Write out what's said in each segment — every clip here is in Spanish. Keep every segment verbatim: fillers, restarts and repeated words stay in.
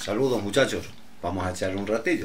Saludos muchachos, vamos a echar un ratillo.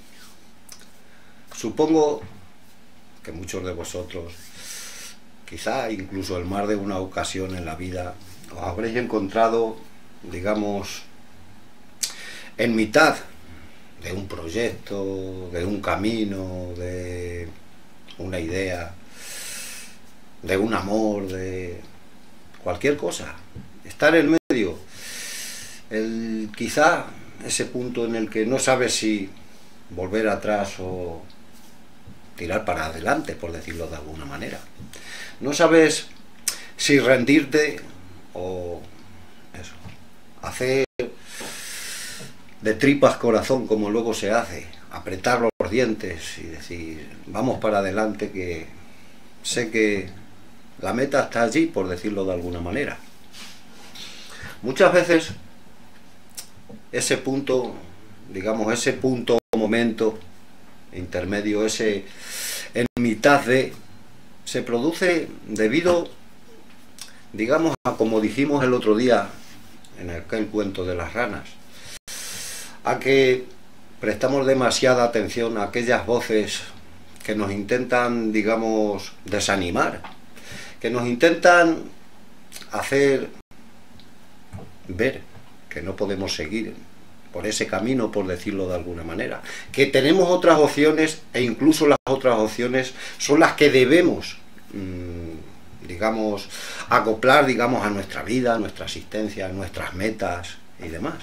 Supongo que muchos de vosotros, quizá incluso en más de una ocasión en la vida, os habréis encontrado, digamos, en mitad de un proyecto, de un camino, de una idea, de un amor, de cualquier cosa. Estar en medio, el, quizá ese punto en el que no sabes si volver atrás o tirar para adelante, por decirlo de alguna manera. No sabes si rendirte o eso, hacer de tripas corazón como luego se hace, apretar los dientes y decir, vamos para adelante, que sé que la meta está allí, por decirlo de alguna manera. Muchas veces ese punto, digamos, ese punto, momento intermedio, ese en mitad de, se produce debido, digamos, a como dijimos el otro día en aquel cuento de las ranas, a que prestamos demasiada atención a aquellas voces que nos intentan, digamos, desanimar, que nos intentan hacer ver que no podemos seguir por ese camino, por decirlo de alguna manera, que tenemos otras opciones e incluso las otras opciones son las que debemos, mmm, digamos, acoplar, digamos, a nuestra vida, a nuestra existencia, a nuestras metas y demás.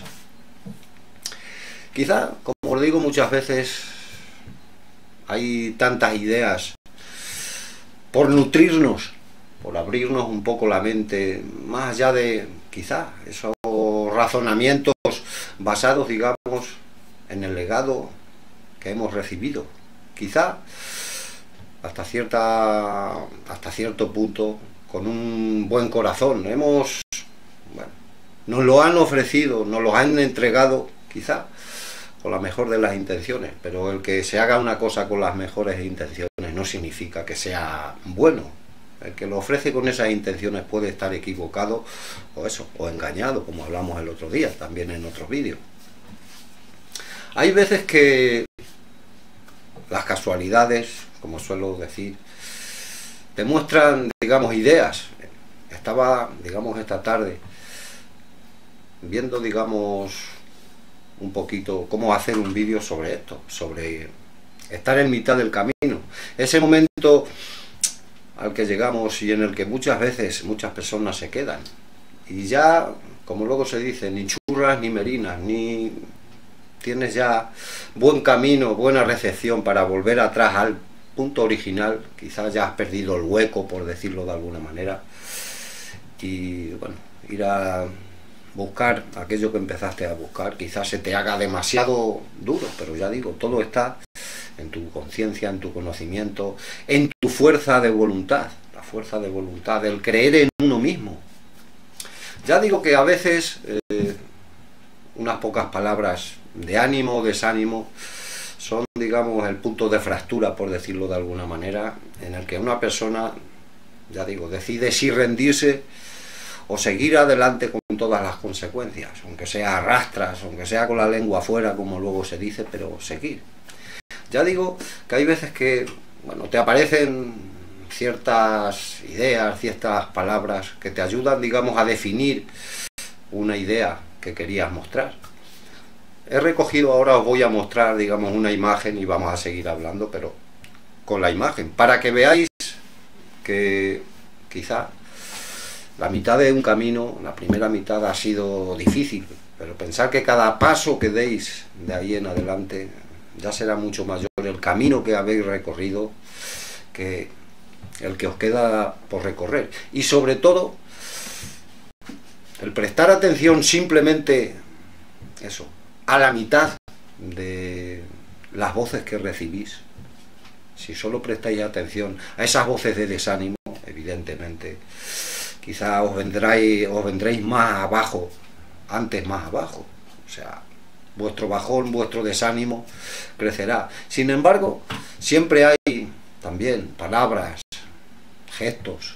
Quizá, como os digo muchas veces, hay tantas ideas por nutrirnos, por abrirnos un poco la mente, más allá de, quizá, esos razonamientos basados, digamos, en el legado que hemos recibido. Quizá, hasta, cierta, hasta cierto punto, con un buen corazón. Hemos, bueno, nos lo han ofrecido, nos lo han entregado, quizá, con la mejor de las intenciones, pero el que se haga una cosa con las mejores intenciones no significa que sea bueno. El que lo ofrece con esas intenciones puede estar equivocado o eso, o engañado, como hablamos el otro día, también en otros vídeos. Hay veces que las casualidades, como suelo decir, te muestran, digamos, ideas. Estaba, digamos, esta tarde viendo, digamos, un poquito cómo hacer un vídeo sobre esto, sobre estar en mitad del camino. Ese momento al que llegamos y en el que muchas veces muchas personas se quedan. Y ya, como luego se dice, ni churras ni merinas, ni tienes ya buen camino, buena recepción para volver atrás al punto original. Quizás ya has perdido el hueco, por decirlo de alguna manera. Y bueno, ir a buscar aquello que empezaste a buscar, quizás se te haga demasiado duro, pero ya digo, todo está en tu conciencia, en tu conocimiento, en tu fuerza de voluntad, la fuerza de voluntad, el creer en uno mismo. Ya digo que a veces eh, unas pocas palabras de ánimo o desánimo son, digamos, el punto de fractura, por decirlo de alguna manera, en el que una persona, ya digo, decide si rendirse o seguir adelante con todas las consecuencias, aunque sea a rastras, aunque sea con la lengua afuera, como luego se dice, pero seguir. Ya digo que hay veces que, bueno, te aparecen ciertas ideas, ciertas palabras que te ayudan, digamos, a definir una idea que querías mostrar. He recogido, ahora os voy a mostrar, digamos, una imagen y vamos a seguir hablando, pero con la imagen, para que veáis que quizá la mitad de un camino, la primera mitad ha sido difícil, pero pensar que cada paso que deis de ahí en adelante ya será mucho mayor el camino que habéis recorrido que el que os queda por recorrer. Y sobre todo, el prestar atención simplemente eso, a la mitad de las voces que recibís. Si solo prestáis atención a esas voces de desánimo, evidentemente, quizá os vendráis, os vendréis más abajo, antes más abajo. O sea, vuestro bajón, vuestro desánimo crecerá. Sin embargo, siempre hay también palabras, gestos,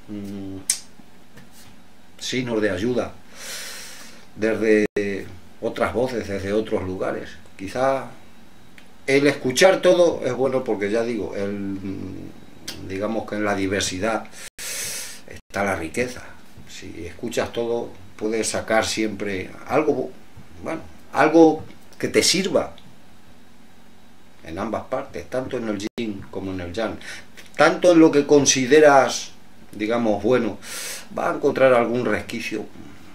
mmm, signos de ayuda desde otras voces desde otros lugares. Quizá el escuchar todo es bueno porque ya digo, el, digamos que en la diversidad está la riqueza. Si escuchas todo, puedes sacar siempre algo, bueno, algo que te sirva en ambas partes, tanto en el yin como en el yang. Tanto en lo que consideras, digamos, bueno, vas a encontrar algún resquicio,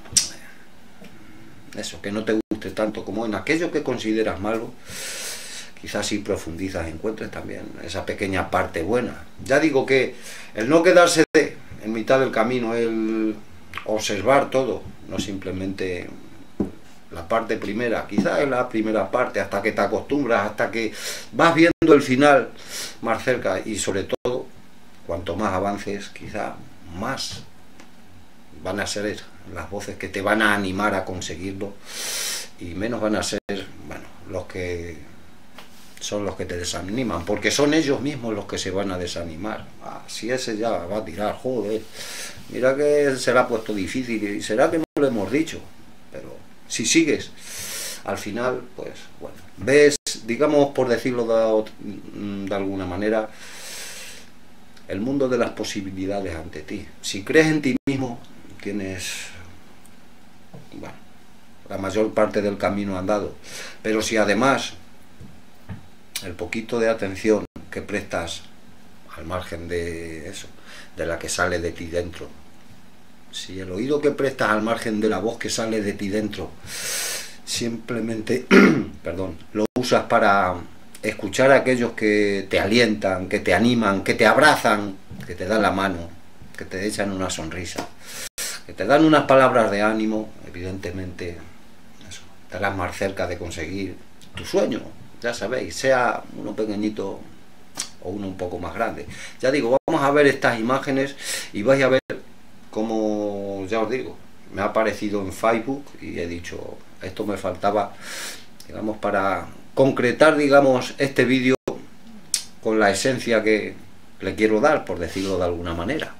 eso, que no te guste tanto, como en aquello que consideras malo. Quizás si profundizas encuentres también esa pequeña parte buena. Ya digo que el no quedarse de, en mitad del camino, el observar todo, no simplemente la parte primera, quizás es la primera parte, hasta que te acostumbras, hasta que vas viendo el final más cerca, y sobre todo, cuanto más avances, quizás más van a ser las voces que te van a animar a conseguirlo, y menos van a ser, bueno, los que son los que te desaniman, porque son ellos mismos los que se van a desanimar. Ah, si ese ya va a tirar, joder, mira que se le ha puesto difícil, y será que no lo hemos dicho, pero si sigues, al final, pues, bueno, ves, digamos, por decirlo de, de alguna manera, el mundo de las posibilidades ante ti. Si crees en ti mismo, tienes, bueno, la mayor parte del camino andado. Pero si además el poquito de atención que prestas al margen de eso, de la que sale de ti dentro, si el oído que prestas al margen de la voz que sale de ti dentro, simplemente, perdón, lo usas para escuchar a aquellos que te alientan, que te animan, que te abrazan, que te dan la mano, que te echan una sonrisa, que te dan unas palabras de ánimo, evidentemente eso, estarás más cerca de conseguir tu sueño. Ya sabéis, sea uno pequeñito o uno un poco más grande. Ya digo, vamos a ver estas imágenes y vais a ver cómo, ya os digo, me ha aparecido en Facebook y he dicho, esto me faltaba, digamos, para concretar, digamos, este vídeo con la esencia que le quiero dar, por decirlo de alguna manera.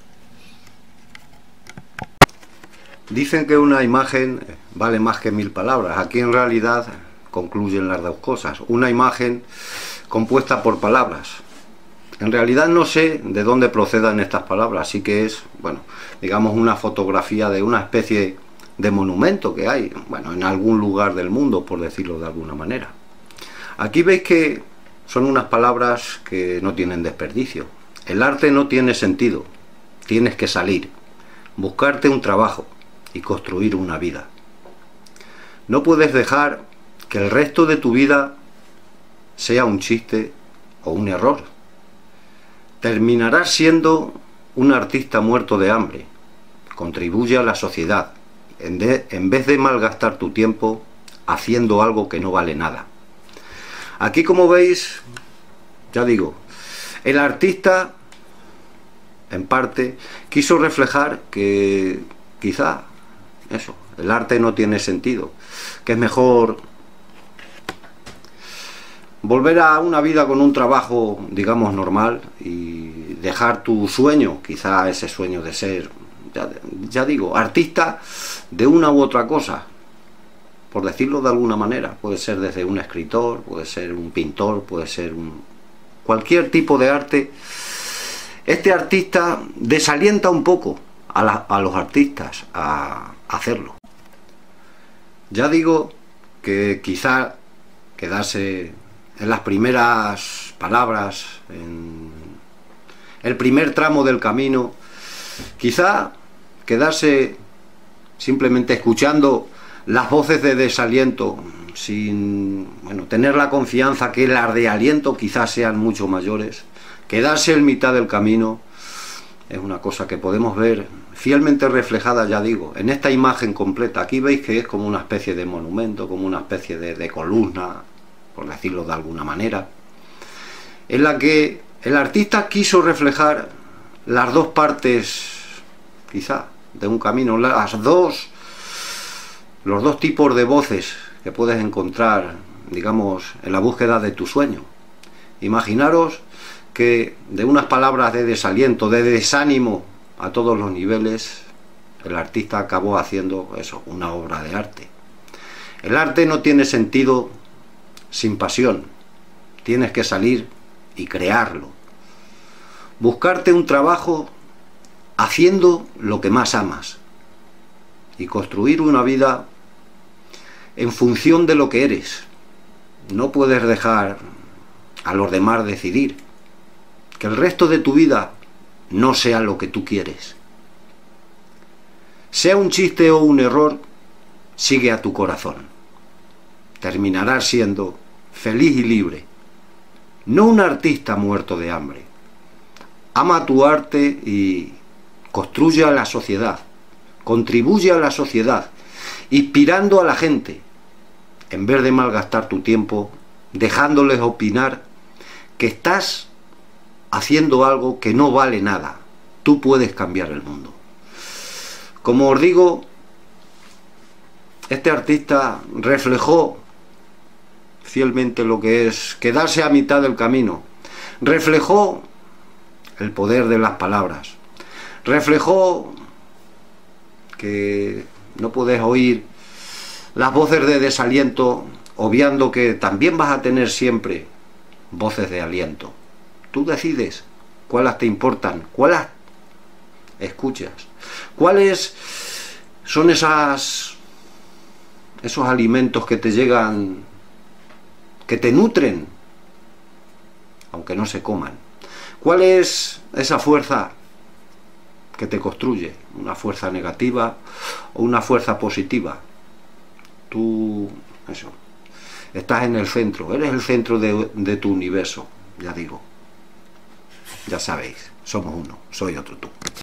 Dicen que una imagen vale más que mil palabras. Aquí en realidad concluyen las dos cosas. Una imagen compuesta por palabras. En realidad no sé de dónde procedan estas palabras, así que es, bueno, digamos, una fotografía de una especie de monumento que hay, bueno, en algún lugar del mundo, por decirlo de alguna manera. Aquí veis que son unas palabras que no tienen desperdicio. El arte no tiene sentido. Tienes que salir, buscarte un trabajo y construir una vida. No puedes dejar que el resto de tu vida sea un chiste o un error. Terminarás siendo un artista muerto de hambre. Contribuye a la sociedad, en, de, en vez de malgastar tu tiempo haciendo algo que no vale nada. Aquí, como veis, ya digo, el artista, en parte, quiso reflejar que quizá, eso, el arte no tiene sentido, que es mejor volver a una vida con un trabajo, digamos, normal, y dejar tu sueño, quizá ese sueño de ser, ya, ya digo, artista de una u otra cosa, por decirlo de alguna manera. Puede ser desde un escritor, puede ser un pintor, puede ser un, cualquier tipo de arte. Este artista desalienta un poco a, la, a los artistas a hacerlo. Ya digo que quizá quedarse en las primeras palabras, en el primer tramo del camino, quizá quedarse simplemente escuchando las voces de desaliento, sin, bueno, tener la confianza que las de aliento quizás sean mucho mayores. Quedarse en mitad del camino es una cosa que podemos ver fielmente reflejada, ya digo, en esta imagen completa. Aquí veis que es como una especie de monumento, como una especie de, de columna, por decirlo de alguna manera, en la que el artista quiso reflejar las dos partes, quizá, de un camino, las dos, los dos tipos de voces que puedes encontrar, digamos, en la búsqueda de tu sueño. Imaginaros que de unas palabras de desaliento, de desánimo a todos los niveles, el artista acabó haciendo eso, una obra de arte. El arte no tiene sentido sin pasión. Tienes que salir y crearlo. Buscarte un trabajo haciendo lo que más amas. Y construir una vida en función de lo que eres. No puedes dejar a los demás decidir. Que el resto de tu vida no sea lo que tú quieres. Sea un chiste o un error, sigue a tu corazón. Terminarás siendo feliz y libre. No un artista muerto de hambre. Ama tu arte y construye a la sociedad. Contribuye a la sociedad, inspirando a la gente, en vez de malgastar tu tiempo, dejándoles opinar que estás haciendo algo que no vale nada. Tú puedes cambiar el mundo. Como os digo, este artista reflejó fielmente lo que es quedarse a mitad del camino. Reflejó el poder de las palabras. Reflejó que no puedes oír las voces de desaliento, obviando que también vas a tener siempre voces de aliento. Tú decides cuáles te importan, cuáles escuchas, cuáles son esas esos alimentos que te llegan, que te nutren, aunque no se coman. ¿Cuál es esa fuerza que te construye? ¿Una fuerza negativa o una fuerza positiva? Tú, eso, estás en el centro, eres el centro de, de tu universo, ya digo. Ya sabéis, somos uno, soy otro tú.